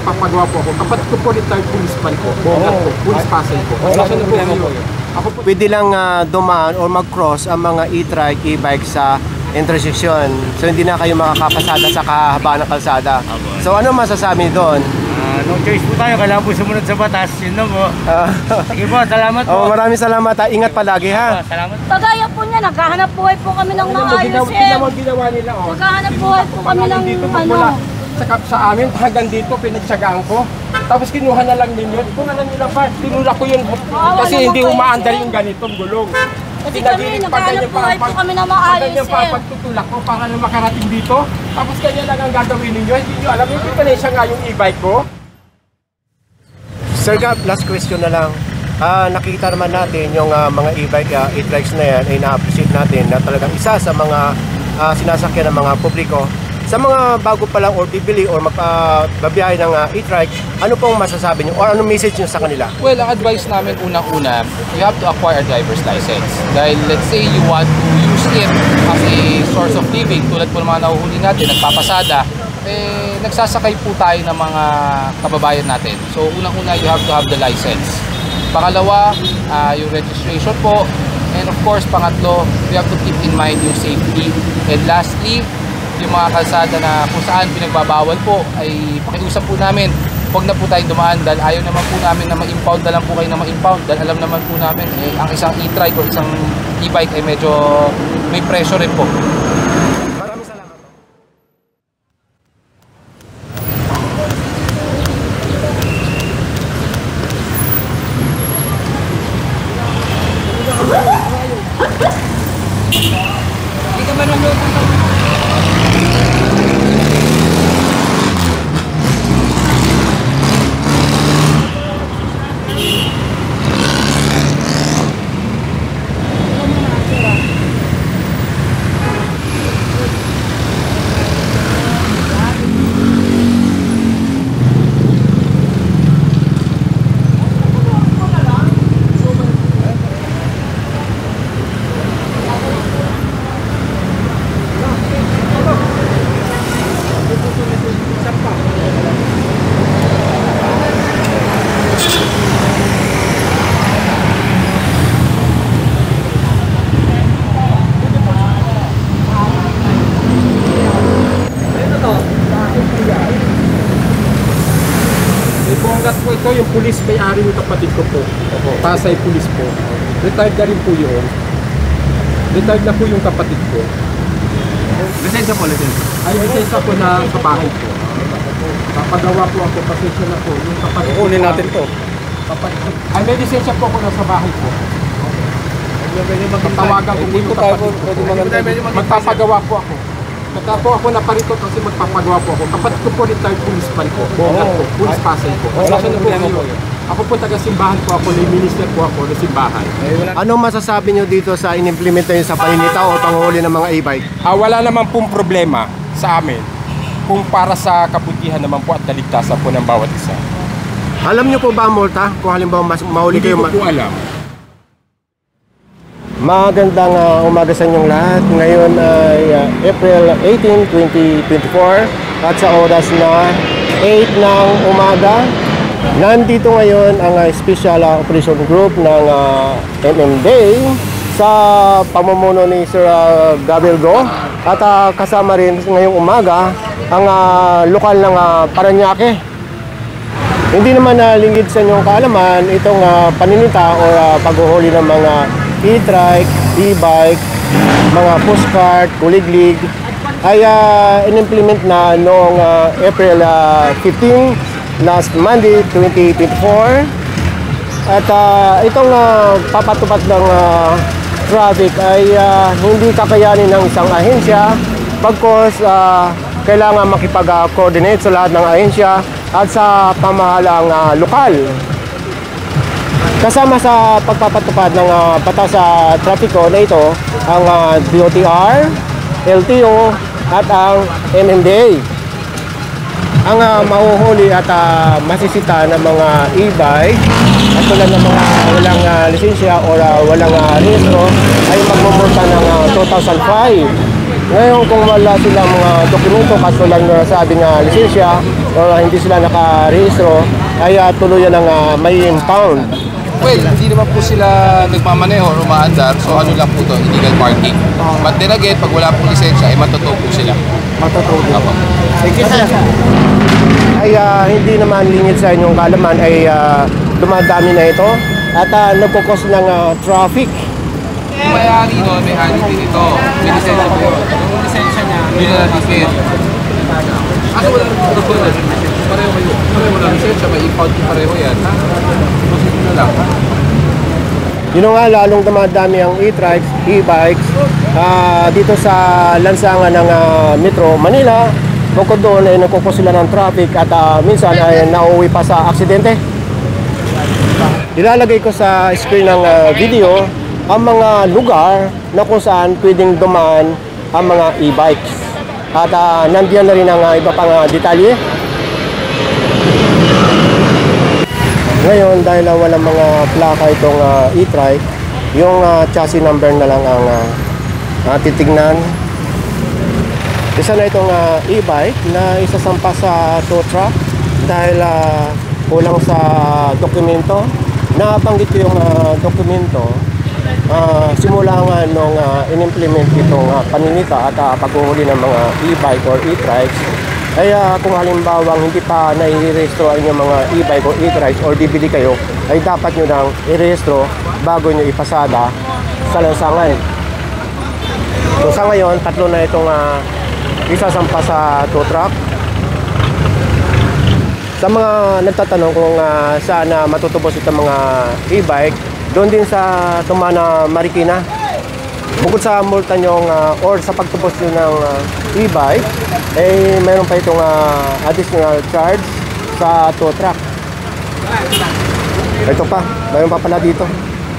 magpapagawa po ako. Kapatid ko po retired police pa po. Police Pasay po. Ako po. Pwede lang dumaan o mag-cross ang mga e-trike, e-bike sa intersection. So hindi na kayo makakapasada sa kahabaan ng kalsada. So ano masasabi doon? No choice po tayo, kailangan po sumunod sa batas. Yun lang po. Sige po, salamat po. Maraming salamat. Ingat palagi ha. Salamat. Kagaya po niya, naghahanap buhay po kami ng maayos eh. Ginawa nila, oh. Naghahanap buhay po kami ng ano. Sa amin, hanggang dito, pinagsagaan ko. Tapos kinuha na lang ninyo. Kung ano nila pa, tinula ko yun. Kasi hindi umaandar yung ganitong gulong. Kasi kami, naghahanap buhay po kami ng maayos eh. Pagtutulak ko para na makarating dito. Tapos kanya lang ang gagawin ninyo. Hindi nyo alam, yung pinesa nga yung e-bike ko. Sir Gab, last question na lang. Nakikita naman natin yung mga e-bike, e-trikes na yan ay na-appreciate natin na talagang isa sa mga sinasakyan ng mga publiko. Sa mga bago pa lang or bibili or magbabiyahe ng e-trike, ano pong masasabi nyo or anong message nyo sa kanila? Well, ang advice namin unang-una, you have to acquire a driver's license. Dahil let's say you want to use it as a source of living, tulad po ng mga nahuhuli natin, nagpapasada, nagsasakay po tayo ng mga kababayan natin. So unang-una, you have to have the license. Pangalawa, yung registration po. And of course, pangatlo, we have to keep in mind yung safety. And lastly, yung mga kalsada na kung saan pinagbabawal po ay pakiusap po namin, huwag na po tayong dumaan dahil ayaw naman po namin na ma-impound na lang po kayo na ma-impound dahil alam naman po namin ang isang e-trike o isang e-bike ay medyo may pressure rin po. Maraming salamat. Hindi ka man nanood ng po ito, yung pulis may-ari ng kapatid ko po. Pasay pulis po. Retired na rin po yun. Retired na po yung kapatid ko. Lisensya po, lisensya. Ay, lisensya po na sa bahay po. Papagawa po ako, pasensya na po. Yung kapatid ko. Kunin natin to. Ay, may lisensya po ako na sa bahay po. Magtawagan ko po yung kapatid ko. Magpapagawa po ako. Nagka po ako naparito kasi magpapagawa po ako. Kapatid ko po retired police pa po. Police Pasay po. Ako po taga-simbahan po ako. Minister po ako ng simbahan. Anong masasabi nyo dito sa inimplementa nyo sa paninita o panghuli ng mga e-bike? Wala naman pong problema sa amin kung para sa kabutihan naman po at kaligtasan po ng bawat isa. Alam nyo po ba ang multa kung halimbawa mahuli kayo? Hindi ko po alam. Magandang umaga sa inyong lahat. Ngayon ay April 18, 2024 at sa oras na 8 ng umaga. Nandito ngayon ang Special Operation Group ng MMDA sa pamumuno ni Sir Gabriel Go at kasama rin ngayong umaga ang lokal ng Parañaque. Hindi naman lingid sa inyong kaalaman itong paninita o paghuhuli ng mga e-trike, e-bike, mga postcard, kuliglig ay in-implement na noong April 15, last Monday 2024. At itong papatupad ng traffic ay hindi kakayanin ng isang ahensya pagkos kailangan makipag-coordinate sa lahat ng ahensya at sa pamahalaang lokal. Kasama sa pagpapatupad ng batas sa trapiko na ito ang DOTR, LTO at ang MMDA. Ang mahuhuli at masisita ng mga e-bike at tulad ng mga walang lisensya o walang rehistro ay magmumulta ng 2,500. Ngayon kung wala silang mga dokumento katulad na sabing lisensya o hindi sila nakarehistro, ay tuluyan ng may impound. Well, hindi naman po sila nagmamaneho or umaandar, so ano lang po ito, illegal parking. But then again, pag wala pong lisensya, ay matutuwa po sila. Matutuloy. Apo. Ay hindi naman lingid sa inyong kalaman ay dumadami na ito at nagkukos ng traffic. May-ari no, may-ari din ito. May lisensya po yun. Yung lisensya niya, hindi na natin. Kaso wala rin ito doon. Pareho kayo. Pareho wala lisensya, may impound pareho yan. Kasi na lang. Yun nga, lalong dumadami ang e-trikes, e-bikes dito sa lansangan ng Metro Manila. Bukod doon ay nagkukos sila ng traffic at minsan ay nauwi pa sa aksidente. Ilalagay ko sa screen ng video ang mga lugar na kung saan pwedeng dumaan ang mga e-bikes. At nandiyan na rin ang iba pang detalye. Ngayon, dahil walang mga plaka itong e-trike, yung chassis number na lang ang titignan. Isa na itong e-bike na isasampa sa tow truck dahil kulang sa dokumento. Nabanggit ko yung dokumento simula nga nung in-implement itong paninita at paghuhuli ng mga e-bike or e-trikes. Kaya kung halimbawa hindi pa nai-rehistro ang inyong mga e-bike or e-trikes or bibili kayo, ay dapat nyo nang i-rehistro bago nyo ipasada sa lansangan. So sa ngayon, tatlo na itong isasampa sa tow truck. Sa mga nagtatanong kung saan matutubos itong mga e-bike, doon din sa Tumana, Marikina. Bukod sa multa nyong or sa pagtubos nyo ng e-bike, eh mayroon pa itong additional charge sa tow truck. Ito pa, mayroon pa pala dito.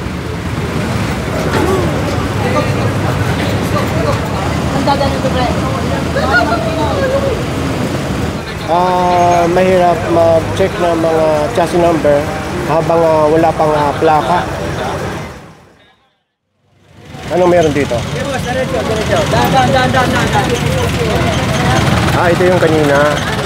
Mahirap mag-check ng mga chassis number habang wala pang plaka. Anong meron dito? Ito yung kanina.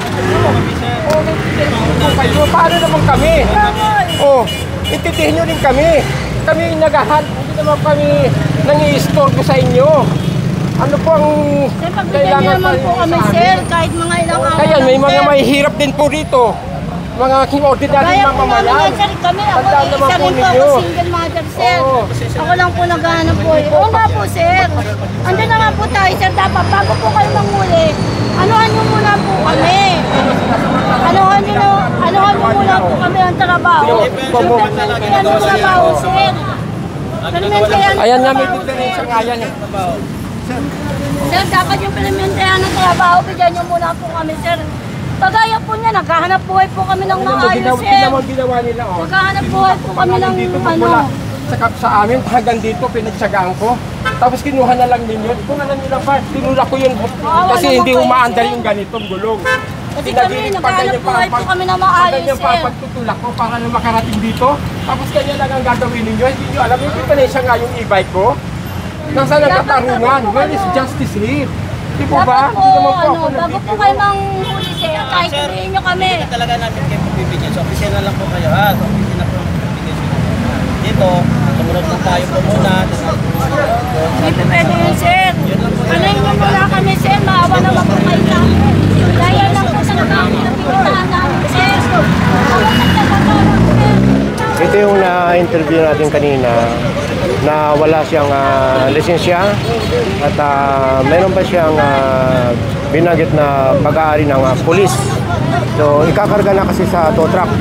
Paano naman kami? Intindihin nyo rin kami. Kami nagahan, hindi naman kami nangi-istorbo sa inyo. Ano po ang Sir, pagbigyan niyo naman po kami, sir, kahit mga ilang araw. Kaya may mga mahihirap din po rito. Mga ordinary Kaya mga po namin mamayan. yan, sir, kami. Ako, Tandaan naman isa po rin po ninyo. ako, single mother, sir. Oo. Ako lang po naghahanap po. Oo nga po, sir. Andun na nga po tayo, sir. Dapat bago po kayo manghuli, anuhan nyo muna po kami. Anuhan nyo muna po kami ang trabaho. Implementan ang trabaho, sir. Ayan nga, may difference nga yan. Sir, dapat yung implementahan ng trabaho, bigyan nyo muna po kami, sir. Kagaya po niya, naghahanap buhay po kami ng maayos, sir. Ginawa nila, oh. Naghahanap buhay po kami ng Mula sa amin, hanggang dito, pinagsagaan ko. Tapos kinuha na lang ninyo. Kung alam nyo lang pa, tinula ko yun. Kasi hindi umaandar yung ganitong gulong. Kasi kami, naghahanap buhay po kami ng maayos, Ganyan pa sir. pagtutulak ko para na makarating dito. Tapos ganyan lang ang gagawin ninyo. Hindi nyo alam, yung siya nga yung e-bike ko. Nasa nagkatarungan. Where is justice here? Di po ba? Dapat po, Hindi naman po ako bago po kayo manghuli, sir, kahit sabihin nyo kami. Talaga namin kayo pagbibigyan. So, opisina lang po kayo, ha? So, opisina po pagbibigyan. Dito, sumunod po tayo po muna. Hindi po pwede yun, sir. Anayin nyo muna kami, sir. Maawa naman po kayo sa amin. Dahil lang po sa napipintahan namin, sir. Ako nagtatatawag, sir. Ito yung na-interview natin kanina na wala siyang lisensya at meron pa siyang binanggit na pag-aari ng pulis. So, ikakarga na kasi sa tow truck.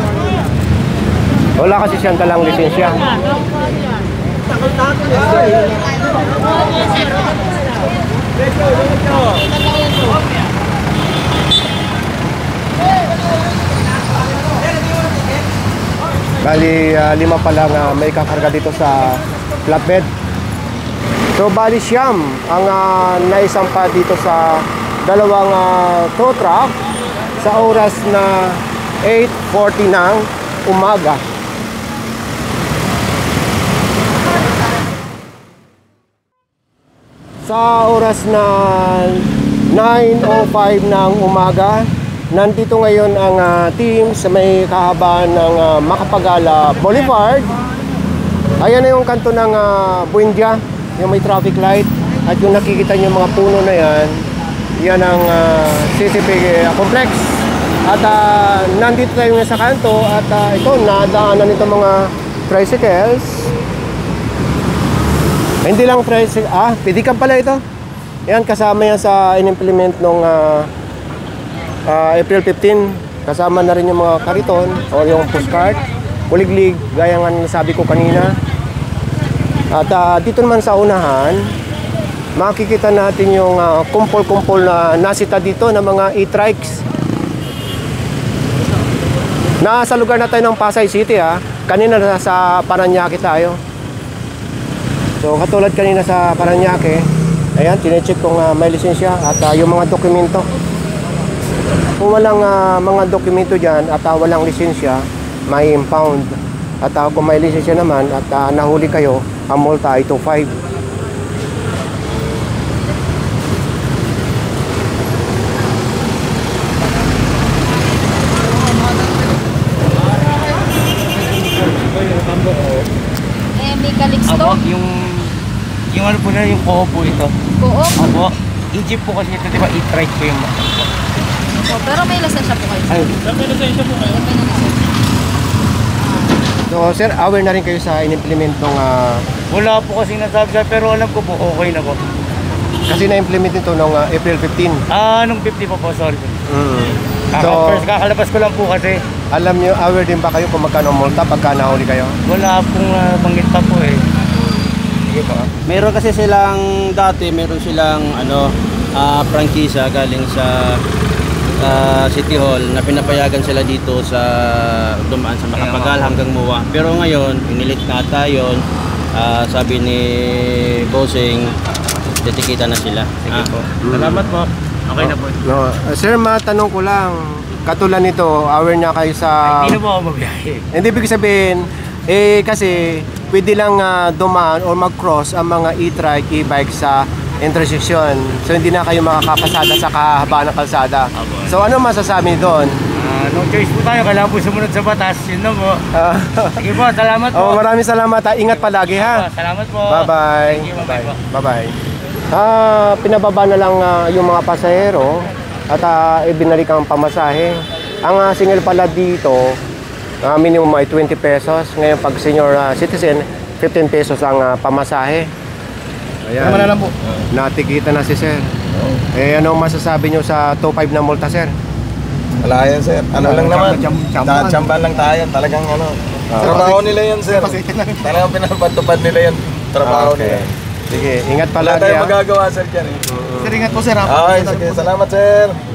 Wala kasi siyang dalang lisensya. Bali, 5 pa lang may kakarga dito sa flatbed. So, bali siyam ang naisampa dito sa dalawang tow truck sa oras na 8:40 ng umaga. Sa oras na 9:05 ng umaga, nandito ngayon ang team sa may kahabaan ng Makapagala Boulevard. Ayan na yung kanto ng Buendia, yung may traffic light. At yung nakikita nyo mga puno na yan, yan ang CCP complex. At nandito tayo nga sa kanto at ito, nadaanan nito mga tricycles. Hindi lang tricycle, pedicab pala ito. Yan, kasama yan sa in-implement nung April 15. Kasama na rin yung mga kariton o yung postcard, kuliglig, gaya nga nasabi ko kanina. At dito naman sa unahan, makikita natin yung kumpol-kumpol na nasita dito ng mga e-trikes. Nasa lugar na tayo ng Pasay City kanina sa Paranaque tayo. So katulad kanina sa Paranaque, ayan, tinecheck kung may lisensya at yung mga dokumento. Kung walang mga dokumento dyan at walang lisensya, may impound. At kung may lisensya naman at nahuli kayo, ang multa ay 2.5. May kaliksto. Yung ano po na, yung koho po ito. Koop. Opo. I-jeep po kasi ito, di ba? I-trike po yung... Pero may lisensya po kayo. Ay, So sir, aware na rin kayo sa in-implement ng wala po kasi nasabi siya, pero alam ko po, okay na po. kasi na-implement ito noong April 15. Nung 50 po, sorry. So, First, kakalabas ko lang po kasi. alam niyo, aware din ba kayo kung magkano ang multa pagka nahuli kayo? Wala pong banggit pa po eh. Sige po. Meron kasi silang dati, meron silang prangkisa galing sa City Hall na pinapayagan sila dito sa dumaan sa Makapagal hanggang Muwa. Pero ngayon, inilit na tayo. Sabi ni Bossing, titikita na sila. Sige po. Salamat po. Okay na po. No, sir, matanong ko lang, katulad nito, aware na kayo sa... Hindi na po ako mabiyahe. Hindi, ibig sabihin, kasi pwede lang dumaan or mag-cross ang mga e-trike, e-bike sa intersection. So hindi na kayo makakapasada sa kahabaan ng kalsada. So ano masasabi doon? No choice po tayo, kailangan po sumunod sa batas. Yun na po. Sige po, salamat po. Maraming salamat. Ingat palagi ha. Salamat po. Bye-bye. Thank you, bye-bye po. Bye-bye. Pinababa na lang yung mga pasahero at ibinalik ang pamasahe. Ang single pala dito, minimum ay 20 pesos. Ngayon pag senior citizen, 15 pesos ang pamasahe. Ayan. Tama na lang po. Natikita na si sir. Anong masasabi nyo sa 2.5 na multa, sir? Wala yan, sir. Ano lang naman, chamban lang tayo. Talagang trabaho nila yan, sir. Talagang pinapatupad nila yan. Trabaho nila. Sige, ingat Wala palagi tayong magagawa, sir, dyan. Sir, ingat po sir. Ay, sige. Salamat, sir.